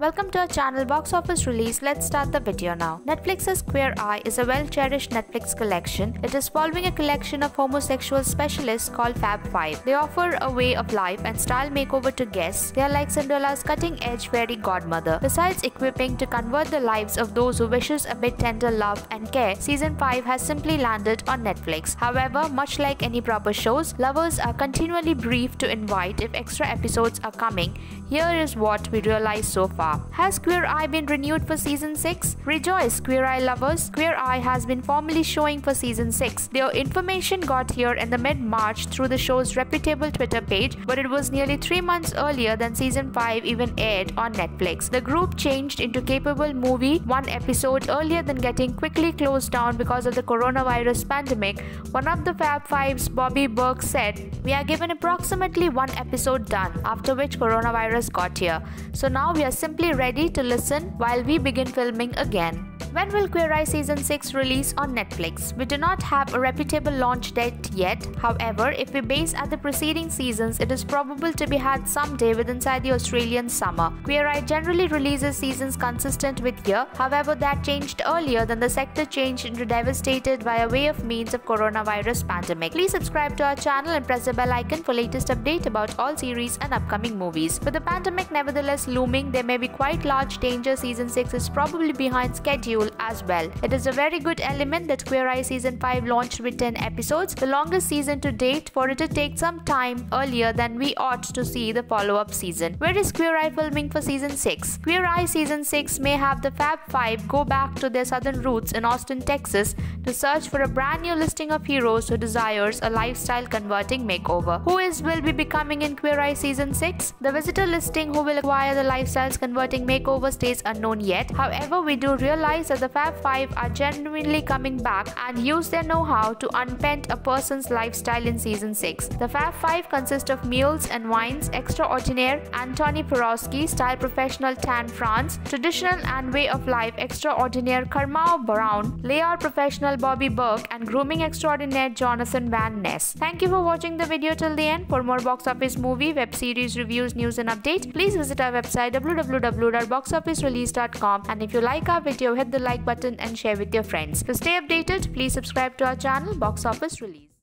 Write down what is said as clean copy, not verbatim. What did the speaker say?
Welcome to our channel Box Office Release. Let's start the video now. Netflix's Queer Eye is a well-cherished Netflix collection. It is following a collection of homosexual specialists called Fab Five. They offer a way of life and style makeover to guests. They are like Cinderella's cutting-edge fairy godmother. Besides equipping to convert the lives of those who wishes a bit tender love and care, Season 5 has simply landed on Netflix. However, much like any proper shows, lovers are continually briefed to invite if extra episodes are coming. Here is what we realized so far. Has Queer Eye been renewed for Season 6? Rejoice, Queer Eye lovers! Queer Eye has been formally showing for Season 6. Their information got here in the mid-March through the show's reputable Twitter page, but it was nearly 3 months earlier than Season 5 even aired on Netflix. The group changed into Capable Movie 1 episode earlier than getting quickly closed down because of the coronavirus pandemic. One of the Fab Five's, Bobby Berg, said, "We are given approximately 1 episode done, after which coronavirus got here. So now we are simply ready to listen while we begin filming again." When will Queer Eye Season 6 release on Netflix? We do not have a reputable launch date yet. However, if we base at the preceding seasons, it is probable to be had someday with inside the Australian summer. Queer Eye generally releases seasons consistent with year. However, that changed earlier than the sector changed into devastated by a way of means of coronavirus pandemic. Please subscribe to our channel and press the bell icon for latest update about all series and upcoming movies. With the pandemic nevertheless looming, there may be quite large danger Season 6 is probably behind schedule as well. It is a very good element that Queer Eye Season 5 launched with 10 episodes, the longest season to date, for it to take some time earlier than we ought to see the follow-up season. Where is Queer Eye filming for Season 6? Queer Eye Season 6 may have the Fab Five go back to their southern roots in Austin, Texas to search for a brand new listing of heroes who desires a lifestyle converting makeover. Who will be becoming in Queer Eye Season 6? The visitor listing who will acquire the lifestyles converting makeover stays unknown yet. However, we do realize that the Fab Five are genuinely coming back and use their know-how to unpaint a person's lifestyle in Season 6. The Fab Five consist of Mules and Wines, Extraordinaire, Antoni Porowski, Style Professional Tan France, Traditional and Way of Life Extraordinaire Karmao Brown, Layout Professional Bobby Berg, and Grooming Extraordinaire Jonathan Van Ness. Thank you for watching the video till the end. For more box office movie, web series, reviews, news and updates, please visit our website www.boxofficerelease.com, and if you like our video, hit the like button and share with your friends. To stay updated, please subscribe to our channel Box Office Release.